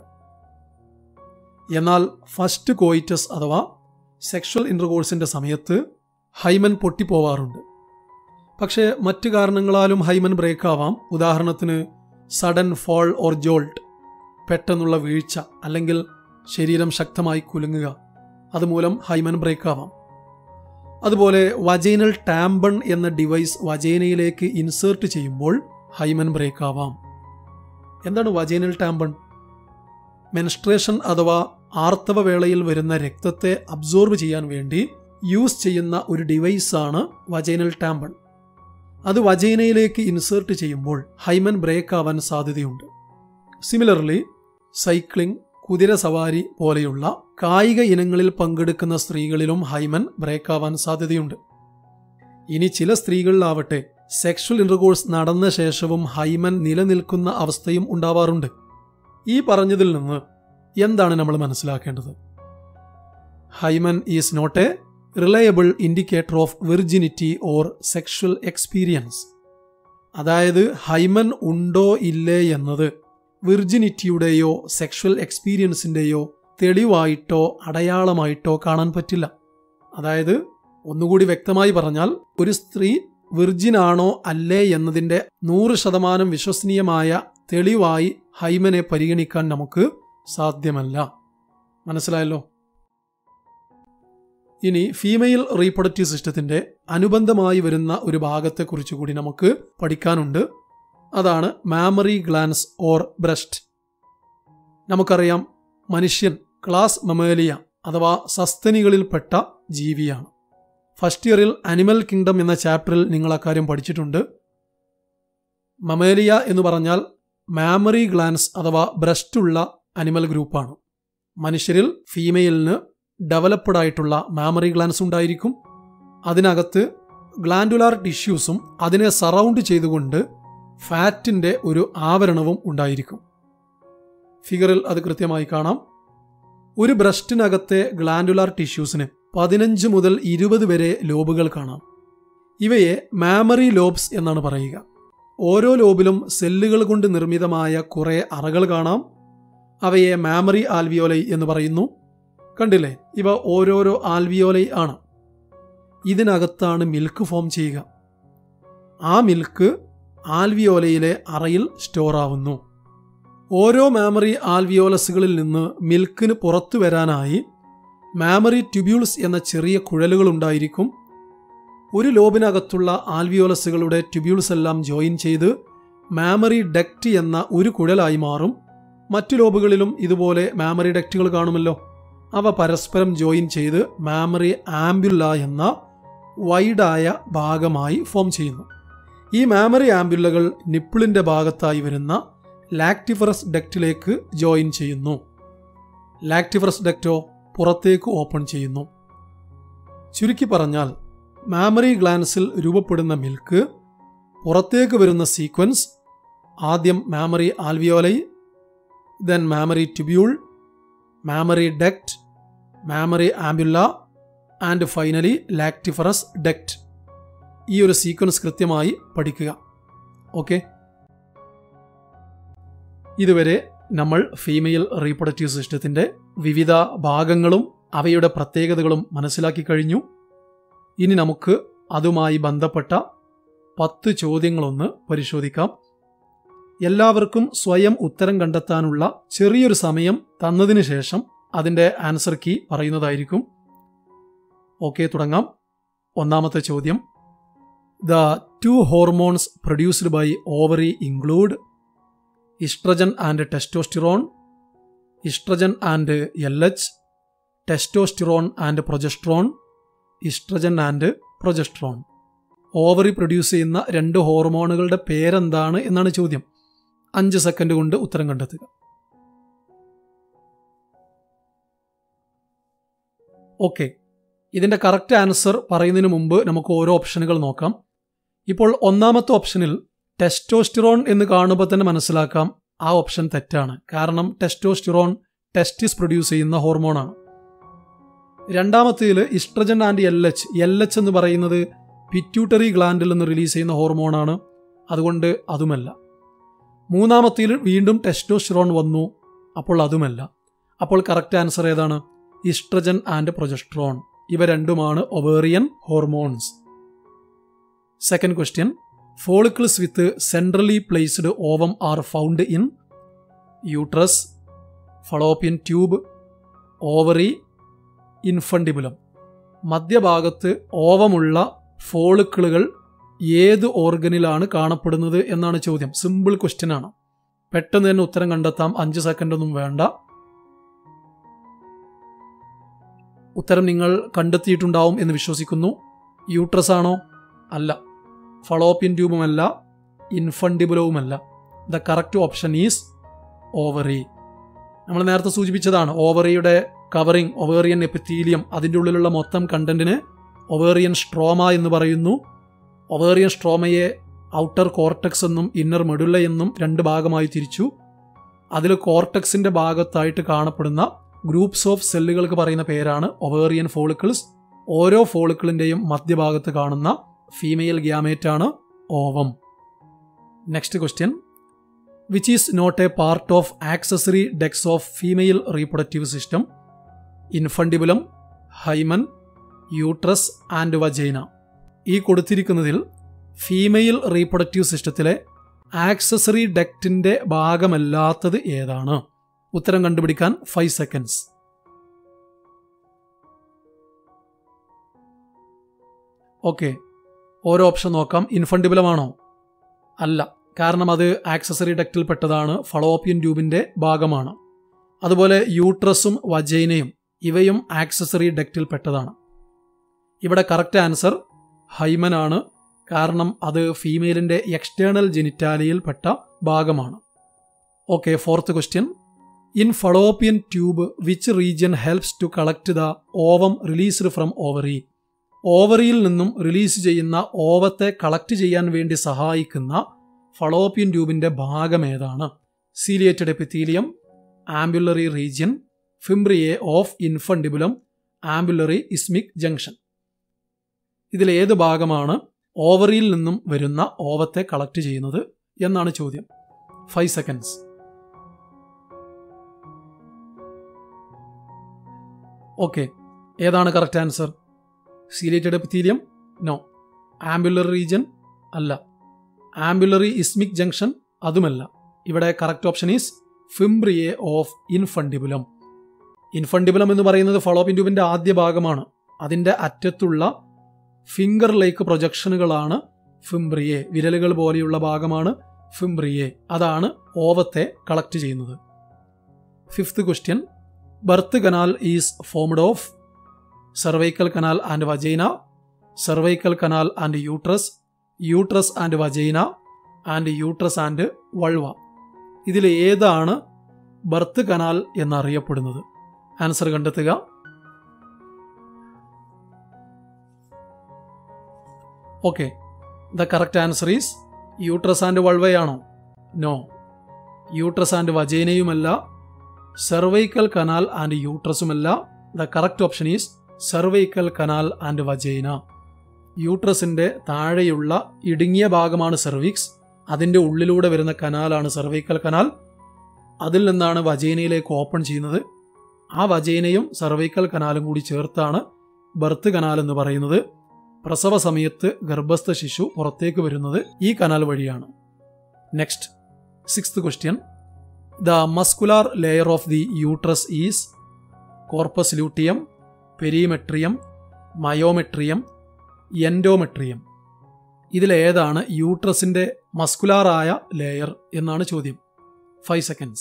എന്നാൽ ഫസ്റ്റ് കോയിറ്റസ് അഥവാ സെക്ഷൽ ഇൻ്റർകോഴ്സിൻ്റെ സമയത്ത് ഹൈമൻ പൊട്ടിപ്പോവാറുണ്ട്. പക്ഷേ മറ്റു കാരണങ്ങളാലും ഹൈമൻ ബ്രേക്ക് ആവാം. ഉദാഹരണത്തിന് സഡൻ ഫോൾ ഓർ ജോൾട്ട്, പെട്ടെന്നുള്ള വീഴ്ച അല്ലെങ്കിൽ ശരീരം ശക്തമായി കുലുങ്ങുക, അതുമൂലം ഹൈമൻ ബ്രേക്ക് ആവാം. അതുപോലെ വജൈനൽ ടാമ്പൺ എന്ന ഡിവൈസ് വജൈനയിലേക്ക് ഇൻസേർട്ട് ചെയ്യുമ്പോൾ ഹൈമൻ ബ്രേക്ക് ആവാം. എന്താണ് വജൈനൽ ടാമ്പൺ? മെൻസ്ട്രേഷൻ അഥവാ ആർത്തവ വേളയിൽ വരുന്ന രക്തത്തെ അബ്സോർബ് ചെയ്യാൻ വേണ്ടി യൂസ് ചെയ്യുന്ന ഒരു ഡിവൈസാണ് വജൈനൽ ടാമ്പൺ. അത് വജൈനയിലേക്ക് ഇൻസേർട്ട് ചെയ്യുമ്പോൾ ഹൈമൻ ബ്രേക്ക് ആവാൻ സാധ്യതയുണ്ട്. സിമിലർലി സൈക്ലിംഗ്, കുതിര സവാരി പോലെയുള്ള കായിക ഇനങ്ങളിൽ പങ്കെടുക്കുന്ന സ്ത്രീകളിലും ഹൈമൻ ബ്രേക്ക് ആവാൻ സാധ്യതയുണ്ട്. ഇനി ചില സ്ത്രീകളിലാവട്ടെ സെക്ഷൽ ഇൻ്റർകോഴ്സ് നടന്ന ശേഷവും ഹൈമൻ നിലനിൽക്കുന്ന അവസ്ഥയും ഉണ്ടാവാറുണ്ട്. ഈ പറഞ്ഞതിൽ നിന്ന് എന്താണ് നമ്മൾ മനസ്സിലാക്കേണ്ടത്? Hymen is not a reliable indicator of virginity or sexual experience. അതായത് ഹൈമൻ ഉണ്ടോ ഇല്ലേ എന്നത് വിർജിനിറ്റിയുടെയോ സെക്ഷൽ എക്സ്പീരിയൻസിൻ്റെയോ തെളിവായിട്ടോ അടയാളമായിട്ടോ കാണാൻ പറ്റില്ല. അതായത് ഒന്നുകൂടി വ്യക്തമായി പറഞ്ഞാൽ, ഒരു സ്ത്രീ വിർജിനാണോ അല്ലേ എന്നതിൻ്റെ 100% വിശ്വസനീയമായ തെളിവായി ഹൈമനെ പരിഗണിക്കാൻ നമുക്ക് സാധ്യമല്ല. മനസ്സിലായല്ലോ? ഇനി ഫീമെയിൽ റീപ്രൊഡക്റ്റീവ് സിസ്റ്റത്തിൻ്റെ അനുബന്ധമായി വരുന്ന ഒരു ഭാഗത്തെക്കുറിച്ച് കൂടി നമുക്ക് പഠിക്കാനുണ്ട്. അതാണ് മാമറി ഗ്ലാൻസ് ഓർ ബ്രസ്റ്റ്. നമുക്കറിയാം, മനുഷ്യൻ ക്ലാസ് മമേലിയ അഥവാ സസ്തനികളിൽപ്പെട്ട ജീവിയാണ്. ഫസ്റ്റ് ഇയറിൽ അനിമൽ കിങ്ഡം എന്ന ചാപ്റ്ററിൽ നിങ്ങൾ അക്കാര്യം പഠിച്ചിട്ടുണ്ട്. മമേലിയ എന്ന് പറഞ്ഞാൽ മാമറി ഗ്ലാൻസ് അഥവാ ബ്രസ്റ്റുള്ള അനിമൽ ഗ്രൂപ്പാണ്. മനുഷ്യരിൽ ഫീമെയിലിന് ഡെവലപ്ഡ് ആയിട്ടുള്ള മാമറി ഗ്ലാൻസ് ഉണ്ടായിരിക്കും. അതിനകത്ത് ഗ്ലാൻഡുലാർ ടിഷ്യൂസും അതിനെ സറൗണ്ട് ചെയ്തുകൊണ്ട് ഫാറ്റിൻ്റെ ഒരു ആവരണവും ഉണ്ടായിരിക്കും. ഫിഗറിൽ അത് കൃത്യമായി കാണാം. ഒരു ബ്രസ്റ്റിനകത്തെ ഗ്ലാൻഡുലാർ ടിഷ്യൂസിന് 15 മുതൽ 20 വരെ ലോബുകൾ കാണാം. ഇവയെ മാമറി ലോബ്സ് എന്നാണ് പറയുക. ഓരോ ലോബിലും സെല്ലുകൾ കൊണ്ട് നിർമ്മിതമായ കുറേ അറകൾ കാണാം. അവയെ മാമറി ആൽവിയോലൈ എന്ന് പറയുന്നു. കണ്ടില്ലേ, ഇവ ഓരോരോ ആൽവിയോലൈ ആണ്. ഇതിനകത്താണ് മിൽക്ക് ഫോം ചെയ്യുക. ആ മിൽക്ക് ആൽവിയോലയിലെ അറയിൽ സ്റ്റോർ ആവുന്നു. ഓരോ മാമറി ആൽവിയോലസുകളിൽ നിന്ന് മിൽക്കിന് പുറത്തു വരാനായി മാമറി ട്യൂബ്യൂൾസ് എന്ന ചെറിയ കുഴലുകൾ ഉണ്ടായിരിക്കും. ഒരു ലോബിനകത്തുള്ള ആൽവിയോലസുകളുടെ ട്യൂബ്യൂൾസ് എല്ലാം ജോയിൻ ചെയ്ത് മാമറി ഡക്റ്റ് എന്ന ഒരു കുഴലായി മാറും. മറ്റു ലോബുകളിലും ഇതുപോലെ മാമറി ഡക്റ്റുകൾ കാണുമല്ലോ. അവ പരസ്പരം ജോയിൻ ചെയ്ത് മാമറി ആംബുല്ല എന്ന വൈഡായ ഭാഗമായി ഫോം ചെയ്യുന്നു. ഈ മാമറി ആംബുല്ലകൾ നിപ്പിളിൻ്റെ ഭാഗത്തായി വരുന്ന ലാക്റ്റിഫറസ് ഡക്റ്റിലേക്ക് ജോയിൻ ചെയ്യുന്നു. ലാക്റ്റിഫറസ് ഡക്റ്റോ പുറത്തേക്ക് ഓപ്പൺ ചെയ്യുന്നു. ചുരുക്കി പറഞ്ഞാൽ, മാമറി ഗ്ലാൻസിൽ രൂപപ്പെടുന്ന മിൽക്ക് പുറത്തേക്ക് വരുന്ന സീക്വൻസ് ആദ്യം mammary alveoli, then mammary tubule, mammary duct, mammary ampulla and finally lactiferous duct. ഈ ഒരു സീക്വൻസ് കൃത്യമായി പഠിക്കുക. ഓക്കെ, ഇതുവരെ നമ്മൾ ഫീമെയിൽ റീപ്രൊഡക്റ്റീവ് സിസ്റ്റത്തിൻ്റെ വിവിധ ഭാഗങ്ങളും അവയുടെ പ്രത്യേകതകളും മനസ്സിലാക്കി കഴിഞ്ഞു. ഇനി നമുക്ക് അതുമായി ബന്ധപ്പെട്ട 10 ചോദ്യങ്ങളൊന്ന് പരിശോധിക്കാം. എല്ലാവർക്കും സ്വയം ഉത്തരം കണ്ടെത്താനുള്ള ചെറിയൊരു സമയം തന്നതിന് ശേഷം അതിൻ്റെ ആൻസർ കീ പറയുന്നതായിരിക്കും. ഓക്കെ, തുടങ്ങാം. ഒന്നാമത്തെ ചോദ്യം: the 2 hormones produced by ovary include estrogen and testosterone, estrogen and LH, testosterone and progesterone, estrogen and progesterone. Ovary produce ചെയ്യുന്ന 2 ഹോർമോണുകളുടെ പേരെന്താണ് എന്നാണ് ചോദ്യം. 5 സെക്കൻഡ് കൊണ്ട് ഉത്തരം കണ്ടെത്തുക. ഓക്കെ, ഇതിൻ്റെ കറക്റ്റ് ആൻസർ പറയുന്നതിന് മുമ്പ് നമുക്ക് ഓരോ ഓപ്ഷനുകൾ നോക്കാം. ഇപ്പോൾ ഒന്നാമത്തെ ഓപ്ഷനിൽ ടെസ്റ്റോസ്റ്റിറോൺ എന്ന് കാണുമ്പോൾ തന്നെ മനസ്സിലാക്കാം ആ ഓപ്ഷൻ തെറ്റാണ്. കാരണം ടെസ്റ്റോസ്റ്റിറോൺ ടെസ്റ്റിസ് പ്രൊഡ്യൂസ് ചെയ്യുന്ന ഹോർമോണാണ്. രണ്ടാമത്തേൽ ഇസ്ട്രജൻ ആൻഡ് LH എന്ന് പറയുന്നത് പിറ്റ്യൂട്ടറി ഗ്ലാൻഡിൽ നിന്ന് റിലീസ് ചെയ്യുന്ന ഹോർമോണാണ്. അതുകൊണ്ട് അതുമല്ല. മൂന്നാമത്തേൽ വീണ്ടും ടെസ്റ്റോസ്റ്റിറോൺ വന്നു, അപ്പോൾ അതുമല്ല. അപ്പോൾ കറക്റ്റ് ആൻസർ ഏതാണ്? Estrogen and progesterone. ഇവ രണ്ടുമാണ് ovarian hormones. Second question: follicles with centrally placed ovum are found in uterus, fallopian tube, ovary, infundibulum. മധ്യഭാഗത്ത് ഓവമുള്ള ഫോളിക്കിളുകൾ ഏത് ഓർഗനിലാണ് കാണപ്പെടുന്നത് എന്നാണ് ചോദ്യം. സിമ്പിൾ ക്വസ്റ്റ്യൻ ആണ്. പെട്ടെന്ന് തന്നെ ഉത്തരം കണ്ടെത്താം. 5 സെക്കൻഡ് ഒന്നും വേണ്ട. ഉത്തരം നിങ്ങൾ കണ്ടെത്തിയിട്ടുണ്ടാവും എന്ന് വിശ്വസിക്കുന്നു. യൂട്രസ് ആണോ? അല്ല. ഫളോപ്പിയൻ ട്യൂബുമല്ല, ഇൻഫണ്ടിബുലവുമല്ല. The correct option is ovary. നമ്മൾ നേരത്തെ സൂചിപ്പിച്ചതാണ് ഓവറിയുടെ കവറിംഗ്, ഒവേറിയൻ എപ്പിത്തീലിയം, അതിൻ്റെ ഉള്ളിലുള്ള മൊത്തം കണ്ടന്റിന് ഒവേറിയൻ സ്ട്രോമ എന്ന് പറയുന്നു. ഒവേറിയൻ സ്ട്രോമയെ ഔട്ടർ കോർട്ടക്സ് എന്നും ഇന്നർ മെഡുല്ല എന്നും 2 ഭാഗമായി തിരിച്ചു. അതിൽ കോർട്ടക്സിന്റെ ഭാഗത്തായിട്ട് കാണപ്പെടുന്ന ഗ്രൂപ്പ്സ് ഓഫ് സെല്ലുകൾക്ക് പറയുന്ന പേരാണ് ഒവേറിയൻ ഫോളിക്കിൾസ്. ഓരോ ഫോളിക്കിളിന്റെയും മധ്യഭാഗത്ത് കാണുന്ന ഫീമെയിൽ ഗ്യാമേറ്റാണ് ovum. Next question: which is not a part of accessory ducts of female reproductive system? Infundibulum, hymen, uterus and vagina. ഈ കൊടുത്തിരിക്കുന്നതിൽ ഫീമെയിൽ റീപ്രൊഡക്റ്റീവ് സിസ്റ്റത്തിലെ ആക്സസറി ഡക്റ്റിന്റെ ഭാഗമല്ലാത്തത് ഏതാണ്? ഉത്തരം കണ്ടുപിടിക്കാൻ 5 സെക്കൻഡ്സ്. ഓക്കെ, ഓരോ ഓപ്ഷൻ നോക്കാം. ഇൻഫണ്ടിബുലമാണോ? അല്ല. കാരണം അത് ആക്സസറി ഡക്റ്റിൽ പെട്ടതാണ്, ഫളോപ്പിയൻ ട്യൂബിന്റെ ഭാഗമാണ്. അതുപോലെ യൂട്രസും വജൈനയും ഇവയും ആക്സസറി ഡക്റ്റിൽ പെട്ടതാണ്. ഇവിടെ കറക്റ്റ് ആൻസർ ഹൈമൻ ആണ്. കാരണം അത് ഫീമെയിലിന്റെ എക്സ്റ്റേണൽ ജെനിറ്റാലിയിൽ പെട്ട ഭാഗമാണ്. Okay, fourth question: in fallopian tube which region helps to collect the ovum released from ovary? ഓവറിയിൽ നിന്നും റിലീസ് ചെയ്യുന്ന ഓവത്തെ കളക്ട് ചെയ്യാൻ വേണ്ടി സഹായിക്കുന്ന ഫളോപ്പിയൻ ട്യൂബിന്റെ ഭാഗം ഏതാണ്? Ciliated epithelium, ampullary region, fimbriae of infundibulum, ampullary isthmic junction. ഇതിലേത് ഭാഗമാണ് ഓവറിയിൽ നിന്നും വരുന്ന ഓവത്തെ കളക്ട് ചെയ്യുന്നത് എന്നാണ് ചോദ്യം. 5 സെക്കൻഡ്സ്. ഓക്കെ, ഏതാണ് correct answer? Ciliated epithelium? No. Ampullary region? അല്ല. Ampullary isthmic junction? അതുമല്ല. ഇവിടെ correct option is fimbriae of infundibulum. Infundibulum എന്ന് പറയുന്നത് ഫളോപ്പിയൻ ട്യൂബിന്റെ ആദ്യ ഭാഗമാണ്. അതിന്റെ അറ്റത്തുള്ള ഫിംഗർ ലൈക്ക് പ്രൊജക്ഷനുകളാണ് ഫിംബ്രിയെ. വിരലുകൾ പോലെയുള്ള ഭാഗമാണ് ഫിംബ്രിയെ. അതാണ് ഓവത്തെ കളക്ട് ചെയ്യുന്നത്. Fifth question: birth canal is formed of cervical canal and vagina, cervical canal and uterus, uterus and vagina, and uterus and vulva. ഇതിൽ ഏതാണ് ബർത്ത് കനാൽ എന്നറിയപ്പെടുന്നത്? ആൻസർ കണ്ടെത്തുക. Okay, the correct answer is uterus and വൾവയാണോ? No. Uterus and വജൈനയുമല്ല, cervical canal and യൂട്രസുമല്ല. The correct option is cervical canal and vagina. യൂട്രസിന്റെ താഴെയുള്ള ഇടുങ്ങിയ ഭാഗമാണ് സെർവിക്സ്. അതിൻ്റെ ഉള്ളിലൂടെ വരുന്ന കനാലാണ് സെർവൈക്കൽ കനാൽ. അതിൽ നിന്നാണ് വജൈനയിലേക്ക് ഓപ്പൺ ചെയ്യുന്നത്. ആ വജൈനയും സെർവൈക്കൽ കനാലും കൂടി ചേർത്താണ് ബർത്ത് കനാൽ എന്ന് പറയുന്നത്. പ്രസവ സമയത്ത് ഗർഭസ്ഥ ശിശു പുറത്തേക്ക് വരുന്നത് ഈ കനാൽ വഴിയാണ്. Next, 6th question. The muscular layer of the uterus is corpus luteum, perimetrium, myometrium, endometrium. ഇതിലേതാണ് യൂട്രസിന്റെ മസ്കുലാറായ ലെയർ എന്നാണ് ചോദ്യം. 5 seconds.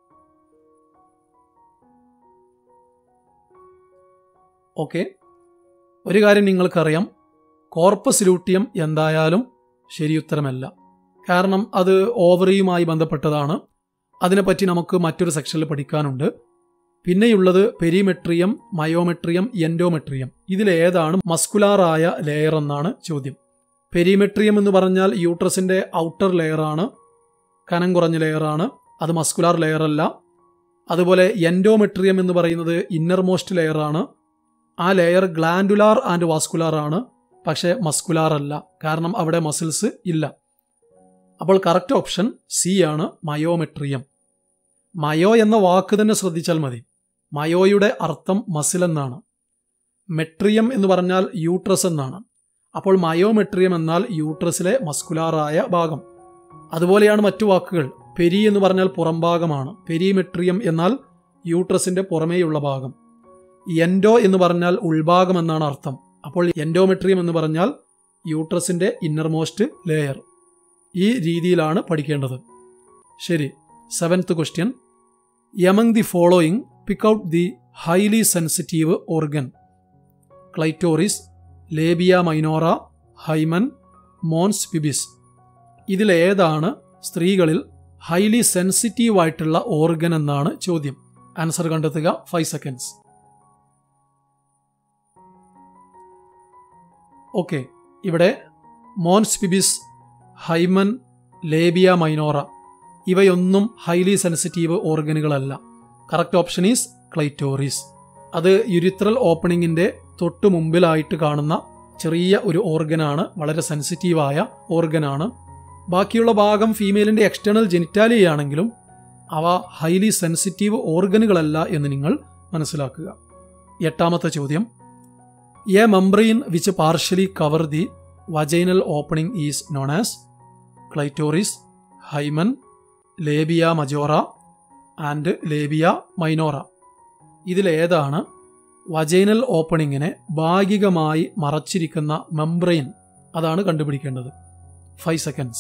ഓക്കെ, ഒരു കാര്യം നിങ്ങൾക്കറിയാം, കോർപ്പസ് ലൂട്ടിയം എന്തായാലും ശരിയുത്തരമല്ല. കാരണം അത് ഓവറിയുമായി ബന്ധപ്പെട്ടതാണ്. അതിനെപ്പറ്റി നമുക്ക് മറ്റൊരു സെക്ഷനിൽ പഠിക്കാനുണ്ട്. പിന്നെയുള്ളത് പെരിമെട്രിയം, മയോമെട്രിയം, എൻഡോമെട്രിയം. ഇതിലേതാണ് മസ്കുലാറായ ലെയർ എന്നാണ് ചോദ്യം. പെരിമെട്രിയം എന്ന് പറഞ്ഞാൽ യൂട്രസിന്റെ ഔട്ടർ ലെയറാണ്, കനം കുറഞ്ഞ ലെയറാണ്. അത് മസ്കുലാർ ലെയർ അല്ല. അതുപോലെ എൻഡോമെട്രിയം എന്ന് പറയുന്നത് ഇന്നർമോസ്റ്റ് ലെയറാണ്. ആ ലെയർ ഗ്ലാൻഡുലാർ ആൻഡ് വാസ്കുലാർ ആണ്, പക്ഷേ മസ്കുലാർ അല്ല, കാരണം അവിടെ മസിൽസ് ഇല്ല. അപ്പോൾ കറക്റ്റ് ഓപ്ഷൻ സി ആണ്, മയോമെട്രിയം. മയോ എന്ന വാക്ക് തന്നെ ശ്രദ്ധിച്ചാൽ മതി. മയോയുടെ അർത്ഥം മസിൽ എന്നാണ്. മെട്രിയം എന്ന് പറഞ്ഞാൽ യൂട്രസ് എന്നാണ്. അപ്പോൾ മയോമെട്രിയം എന്നാൽ യൂട്രസിലെ മസ്കുലാറായ ഭാഗം. അതുപോലെയാണ് മറ്റു വാക്കുകൾ. പെരി എന്ന് പറഞ്ഞാൽ പുറംഭാഗമാണ്. പെരിമെട്രിയം എന്നാൽ യൂട്രസിന്റെ പുറമേയുള്ള ഭാഗം. എൻഡോ എന്ന് പറഞ്ഞാൽ ഉൾഭാഗം എന്നാണ് അർത്ഥം. അപ്പോൾ എൻഡോമെട്രിയം എന്ന് പറഞ്ഞാൽ യൂട്രസിന്റെ ഇന്നർമോസ്റ്റ് ലെയർ. ഈ രീതിയിലാണ് പഠിക്കേണ്ടത്. ശരി, 7th question. Among the following pick out the highly sensitive organ. Clitoris, labia minora, hymen, mons pubis. ഇതിലേതാണ് സ്ത്രീകളിൽ ഹൈലി സെൻസിറ്റീവ് ആയിട്ടുള്ള ഓർഗൻ എന്നാണ് ചോദ്യം. ആൻസർ കണ്ടെത്തുക. 5 seconds. ഓക്കെ, ഇവിടെ mons pubis, hymen, labia minora ഇവയൊന്നും ഹൈലി സെൻസിറ്റീവ് ഓർഗനുകളല്ല. Correct option is clitoris. അത് യുരിത്രൽ ഓപ്പണിങ്ങിന്റെ തൊട്ടു മുമ്പിലായിട്ട് കാണുന്ന ചെറിയ ഒരു ഓർഗനാണ്, വളരെ സെൻസിറ്റീവായ ഓർഗനാണ്. ബാക്കിയുള്ള ഭാഗം ഫീമെയിലിന്റെ എക്സ്റ്റേണൽ ജെനിറ്റാലിയാണെങ്കിലും അവ ഹൈലി സെൻസിറ്റീവ് ഓർഗനുകളല്ല എന്ന് നിങ്ങൾ മനസ്സിലാക്കുക. 8ാമത്തെ ചോദ്യം. A membrane which partially cover the vaginal opening is known as clitoris, hymen, labia majora and labia minora. ഇതിലേതാണ് വജൈനൽ ഓപ്പണിങ്ങിനെ ഭാഗികമായി മറച്ചിരിക്കുന്ന മെംബ്രെയിൻ? അതാണ് കണ്ടുപിടിക്കേണ്ടത്. 5 seconds.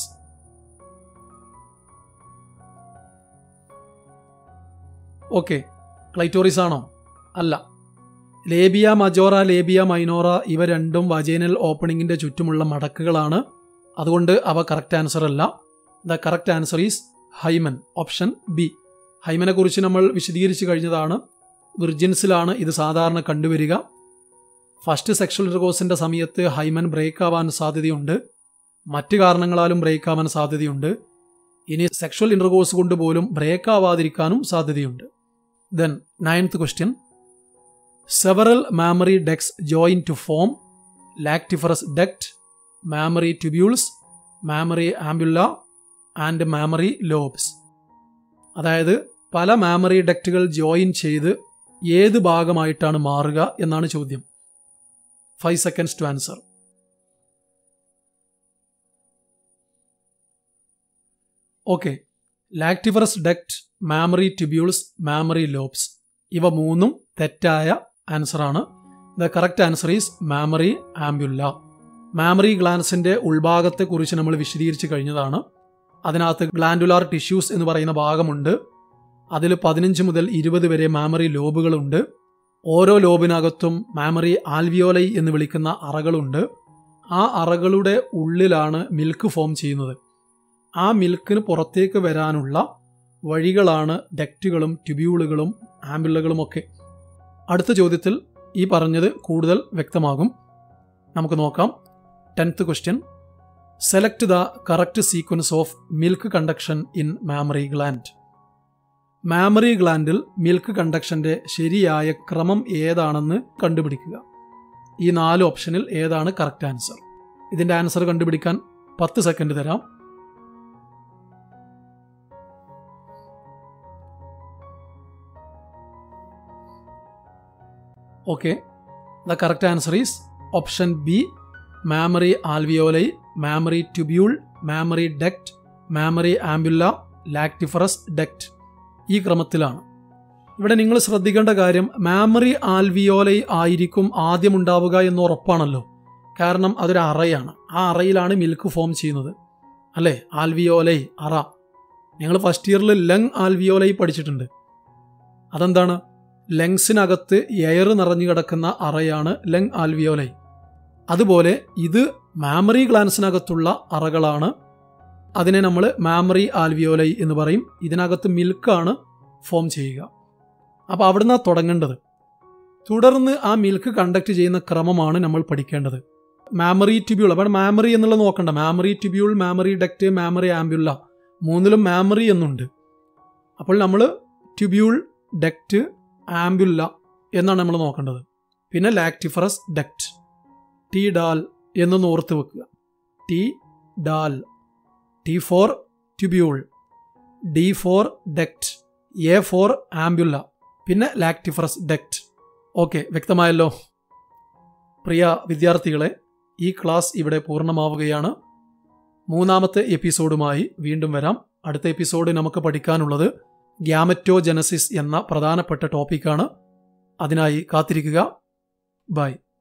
ഓക്കെ, ക്ലൈറ്റോറിസ് ആണോ? അല്ല. ലേബിയ മജോറ, ലേബിയ മൈനോറ ഇവ രണ്ടും വജൈനൽ ഓപ്പണിങ്ങിന്റെ ചുറ്റുമുള്ള മടക്കുകളാണ്. അതുകൊണ്ട് അവ കറക്റ്റ് ആൻസർ അല്ല. The correct answer is hymen, option B. ഹൈമനെ കുറിച്ച് നമ്മൾ വിശദീകരിച്ചു കഴിഞ്ഞതാണ്. വിർജിൻസിലാണ് ഇത് സാധാരണ കണ്ടുവരിക. ഫസ്റ്റ് സെക്ഷൽ ഇന്റർകോഴ്സിന്റെ സമയത്ത് ഹൈമൻ ബ്രേക്ക് ആവാൻ സാധ്യതയുണ്ട്. മറ്റു കാരണങ്ങളാലും ബ്രേക്ക് ആവാൻ സാധ്യതയുണ്ട്. ഇനി സെക്ഷൽ ഇന്റർകോഴ്സ് കൊണ്ട് പോലും ബ്രേക്ക് ആവാതിരിക്കാനും സാധ്യതയുണ്ട്. Then 9th question. Several mammary ducts join to form lactiferous duct, mammary tubules, mammary ampulla and mammary lobes. അതായത് പല മാമറി ഡക്റ്റുകൾ ജോയിൻ ചെയ്ത് ഏത് ഭാഗമായിട്ടാണ് മാറുക എന്നാണ് ചോദ്യം. 5 seconds to answer. Okay, lactiferous duct, mammary tubules, mammary lobes ഇവ മൂന്നും തെറ്റായ ആൻസറാണ്. The correct answer is mammary ampulla. Mammary ഗ്ലാൻസിന്റെ ഉൾഭാഗത്തെക്കുറിച്ച് നമ്മൾ വിശദീകരിച്ച് കഴിഞ്ഞതാണ്. അതിനകത്ത് ഗ്ലാൻഡുലാർ ടിഷ്യൂസ് എന്ന് പറയുന്ന ഭാഗമുണ്ട്. അതിൽ 15 മുതൽ 20 വരെ മാമറി ലോബുകളുണ്ട്. ഓരോ ലോബിനകത്തും മാമറി ആൽവിയോലൈ എന്ന് വിളിക്കുന്ന അറകളുണ്ട്. ആ അറകളുടെ ഉള്ളിലാണ് മിൽക്ക് ഫോം ചെയ്യുന്നത്. ആ മിൽക്കിന് പുറത്തേക്ക് വരാനുള്ള വഴികളാണ് ഡക്റ്റുകളും ട്യൂബ്യൂളുകളും ആംബുലകളും ഒക്കെ. അടുത്ത ചോദ്യത്തിൽ ഈ പറഞ്ഞത് കൂടുതൽ വ്യക്തമാകും. നമുക്ക് നോക്കാം. 10th question. Select the correct sequence of milk conduction in mammary gland. Mammary ഗ്ലാൻഡിൽ മിൽക്ക് കണ്ടക്ഷന്റെ ശരിയായ ക്രമം ഏതാണെന്ന് കണ്ടുപിടിക്കുക. ഈ 4 ഓപ്ഷനിൽ ഏതാണ് കറക്റ്റ് ആൻസർ? ഇതിന്റെ ആൻസർ കണ്ടുപിടിക്കാൻ 10 സെക്കൻഡ് തരാം. Okay, the correct answer is option B, mammary alveoli, mammary tubule, mammary duct, mammary ampulla, lactiferous duct. ഈ ക്രമത്തിലാണ്. ഇവിടെ നിങ്ങൾ ശ്രദ്ധിക്കേണ്ട കാര്യം, മാമറി ആൽവിയോലൈ ആയിരിക്കും ആദ്യം ഉണ്ടാവുക എന്ന് ഉറപ്പാണല്ലോ. കാരണം അതൊരു അറയാണ്. ആ അറയിലാണ് മിൽക്ക് ഫോം ചെയ്യുന്നത്, അല്ലേ? ആൽവിയോലൈ, അറ. നിങ്ങൾ ഫസ്റ്റ് ഇയറിൽ ലങ് ആൽവിയോലൈ പഠിച്ചിട്ടുണ്ട്. അതെന്താണ്? ലങ്സിനകത്ത് എയർ നിറഞ്ഞു കിടക്കുന്ന അറയാണ് ലങ് ആൽവിയോലൈ. അതുപോലെ ഇത് മാമറി ഗ്ലാൻസിനകത്തുള്ള അറകളാണ്. അതിനെ നമ്മൾ മാമറി ആൽവിയോലൈ എന്ന് പറയും. ഇതിനകത്ത് മിൽക്കാണ് ഫോം ചെയ്യുക. അപ്പോൾ അവിടുന്ന് തുടങ്ങേണ്ടത്. തുടർന്ന് ആ മിൽക്ക് കണ്ടക്ട് ചെയ്യുന്ന ക്രമമാണ് നമ്മൾ പഠിക്കേണ്ടത്. മാമറി ട്യൂബ്യൂൾ, അപ്പോൾ മാമറി എന്നുള്ളത് നോക്കണ്ട. Mammary tubule, mammary duct, mammary ampulla, 3ലും മാമറി എന്നുണ്ട്. അപ്പോൾ നമ്മൾ ട്യൂബ്യൂൾ, ഡക്റ്റ്, ആംബുല എന്നാണ് നമ്മൾ നോക്കേണ്ടത്. പിന്നെ ലാക്ടിഫറസ് ഡക്റ്റ്, ടി ഡാൽ എന്നൊന്ന് ഓർത്ത് വെക്കുക. ടി ഡാൽ, T for tubule, D for duct, A for ampulla, പിന്നെ ലാക്ടിഫറസ് ഡക്റ്റ്. ഓക്കെ, വ്യക്തമായല്ലോ? പ്രിയ വിദ്യാർത്ഥികളെ, ഈ ക്ലാസ് ഇവിടെ പൂർണ്ണമാവുകയാണ്. 3ാമത്തെ എപ്പിസോഡുമായി വീണ്ടും വരാം. അടുത്ത എപ്പിസോഡ് നമുക്ക് പഠിക്കാനുള്ളത് ഗ്യാമറ്റോജനസിസ് എന്ന പ്രധാനപ്പെട്ട ടോപ്പിക്കാണ്. അതിനായി കാത്തിരിക്കുക. ബൈ.